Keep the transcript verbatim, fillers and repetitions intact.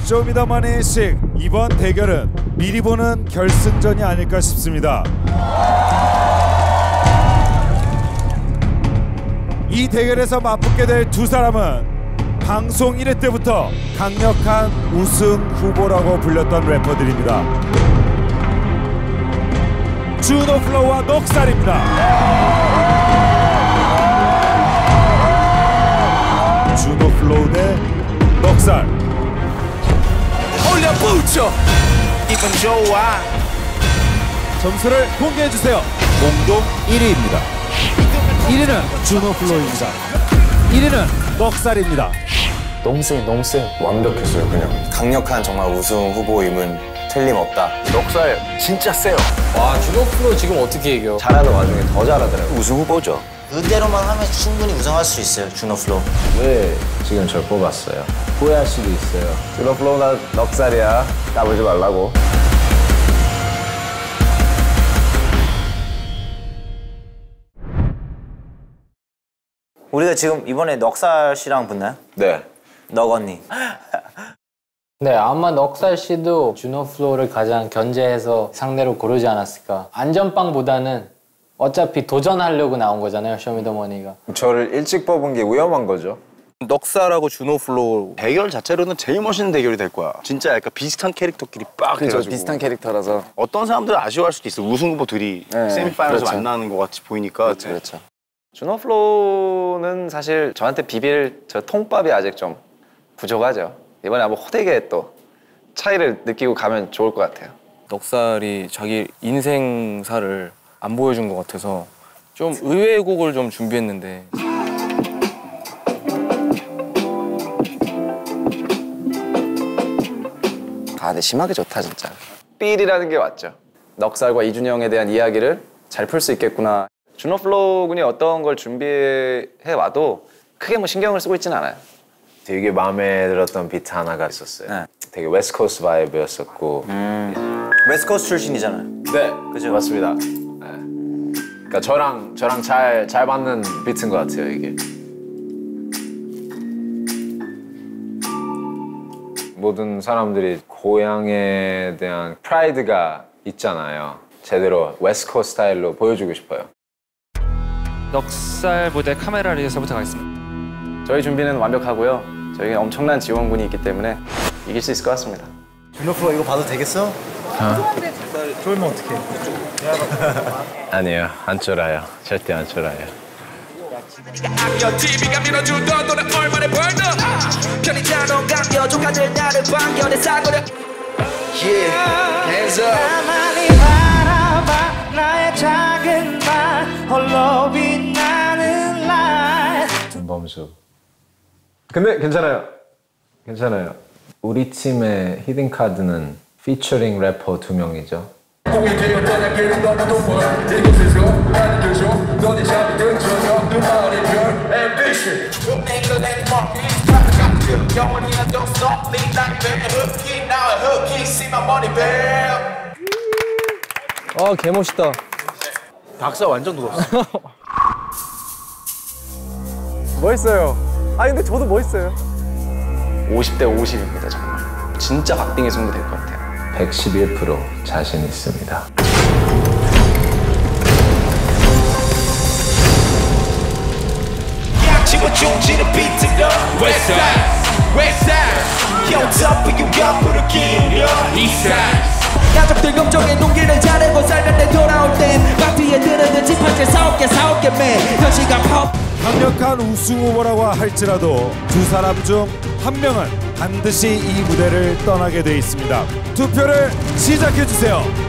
쇼미더머니식 이번 대결은 미리 보는 결승전이 아닐까 싶습니다. 이 대결에서 맞붙게 될 두 사람은 방송 일 회 때부터 강력한 우승 후보라고 불렸던 래퍼들입니다. 주노플로우와 넉살입니다. 주노플로우 대 넉살. 올려붙여 기분 좋아. 점수를 공개해주세요. 공동 일 위입니다. 일 위는 주노플로우입니다. 일 위는 넉살입니다. 너무 세, 너무 세. 완벽했어요, 그냥. 강력한 정말 우승 후보임은 틀림없다. 넉살 진짜 세요. 와, 주노플로우 지금 어떻게 이겨? 잘하는 와중에 더 잘하더라고요. 우승 후보죠. 그대로만 하면 충분히 우승할 수 있어요, 주노플로우. 왜 지금 절 뽑았어요? 후회할 수도 있어요. 주노플로우 나 넉살이야. 까불지 말라고. 우리가 지금 이번에 넉살 씨랑 붙나요? 네. 넉 언니. 네, 아마 넉살 씨도 주노플로우를 가장 견제해서 상대로 고르지 않았을까. 안전빵보다는 어차피 도전하려고 나온 거잖아요, 쇼미더머니가. 저를 일찍 뽑은 게 위험한 거죠. 넉살하고 주노플로우 대결 자체로는 제일 멋있는 대결이 될 거야. 진짜 약간 비슷한 캐릭터끼리 빡 그렇죠, 해가지고. 비슷한 캐릭터라서. 어떤 사람들은 아쉬워할 수도 있어. 우승 후보 둘이 네, 세미파이널에서 그렇죠. 만나는 것 같이 보이니까. 그렇죠, 그렇죠. 주노플로우는 사실 저한테 비빌 저 통밥이 아직 좀 부족하죠. 이번에 한번 호되게 또 차이를 느끼고 가면 좋을 것 같아요. 넉살이 자기 인생사를 안 보여준 것 같아서 좀 의외의 곡을 좀 준비했는데 아, 근데 심하게 좋다 진짜. 삘이라는 게 왔죠. 넉살과 이준이 형에 대한 이야기를 잘 풀 수 있겠구나. 주노플로우 군이 어떤 걸 준비해 와도 크게 뭐 신경을 쓰고 있진 않아요. 되게 마음에 들었던 비트 하나가 있었어요. 네. 되게 웨스트코스트 바이브였었고. 음. 웨스트코스트 출신이잖아요. 네, 그죠? 맞습니다. 네. 그러니까 저랑 저랑 잘 잘 맞는 비트인 것 같아요 이게. 모든 사람들이 고향에 대한 프라이드가 있잖아요. 제대로 웨스트코스트 스타일로 보여주고 싶어요. 넉살 무대 카메라리에서부터 가겠습니다. 저희 준비는 완벽하고요. 저희에 엄청난 지원군이 있기 때문에 이길 수 있을 것 같습니다. 주노플로우 이거 봐도 되겠어? 어? 쫄면 어떡해? 아니에요. 안 쫄아요. 절대 안 쫄아요. 나만이 바라봐 나의 작은 발 홀로 빛나는 light. 범수. 근데 괜찮아요. 괜찮아요. 우리 팀의 히든 카드는 피처링 래퍼 두 명이죠. 아, 개멋있다. 박사 완전 누웠어. 멋있어요. 아, 근데 저도 멋있어요. 오십 대 오십입니다, 정말. 진짜 박빙의 승부 될 것 같아요. 백십일 퍼센트 자신 있습니다. 가족들 걱정에 눈길을 자르고 살면서 돌아올 땐 마트에 들어든 집합체 사올게 사올게 매 현실감 파워. 강력한 우승 후보라고 할지라도 두 사람 중 한 명은 반드시 이 무대를 떠나게 돼 있습니다. 투표를 시작해 주세요.